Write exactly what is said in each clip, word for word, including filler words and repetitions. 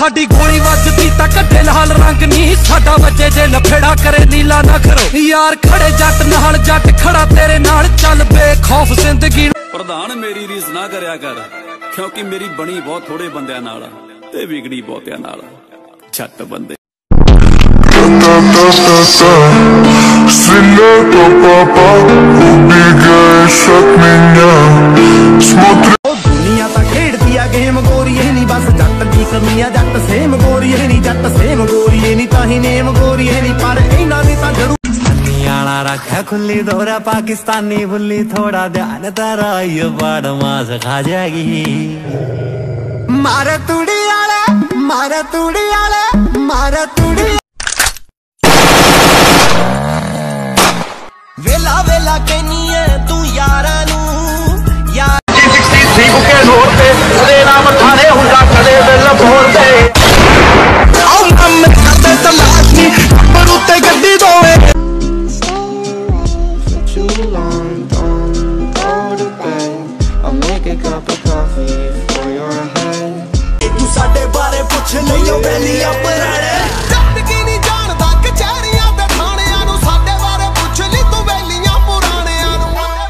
ਸਾਡੀ ਗੋਲੀ ਵੱਜਦੀ ਤਾਂ ਕੱਢੇ ਲਾਲ ਰੰਗ ਨਹੀਂ ਸਾਡਾ ਵੱਜੇ ਜੇ ਲਫੇੜਾ ਕਰੇ ਨੀਲਾ ਨਾ ਕਰੋ ਯਾਰ ਖੜੇ ਜੱਟ ਨਾਲ ਜੱਟ ਖੜਾ ਤੇਰੇ ਨਾਲ ਚੱਲ ਬੇਖੌਫ ਜ਼ਿੰਦਗੀ ਪ੍ਰਧਾਨ ਮੇਰੀ ਰੀਸ ਨਾ ਕਰਿਆ ਕਰ ਕਿਉਂਕਿ ਮੇਰੀ ਬਣੀ ਬਹੁਤ ਥੋੜੇ ਬੰਦਿਆਂ ਨਾਲ ਤੇ ਵਿਗੜੀ ਬਹੁਤਿਆਂ ਨਾਲ ਛੱਟ ਬੰਦੇ दुनिया ता खेड़ती आ गेम गोरीए नी बस जट दी कमियां जट सेम गोरीए नी जट सेम गोरीए नी ताही नेम गोरीए नी पर इना नी ता जरूर हनियाला रखा खुली दोरा पाकिस्तानी बुल्ली थोड़ा ध्यान तारा ये बाड़ मास खा जाएगी मारे तुड़ी आले मारे तुड़ी आले मारे तुड़ी वेला वेला कहनी है तू यारा नू यार के जोर पे कदे नाम थाने हुंदा कदे दिल बोलदे आओ हम करदे तमाशनी पर उत्ते गड्डी दोवे too long don't go to bed I'll make a cup of coffee for your head तू साडे बारे पुछ लियो बेलिया पराणे जिंदगी नहीं जानदा कचहरियां ते थाणियां नु साडे बारे पुछ ली तू बेलियां पुराणियां नु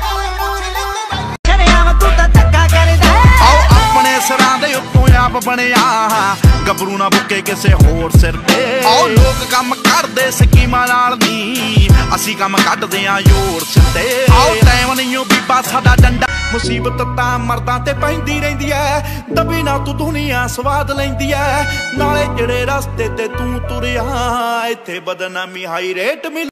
सरां दे उत्तों आप बनिया गबरू ना बुके किसे होर सिर ते आओ लोग कम करदे स्कीमां नाल नी असी कम कड्डदे आ योर सिर ते आओ टाइम नहीं बीबा साडा डंडा मुसीबत तां मर्दां ते पैंदी रहिंदी ऐ दबी ना तू दुनिया स्वाद लैंदी ऐ नाले जेड़े रस्ते ते तू तुरिया इत्थे बदनामी हाई रेट मिल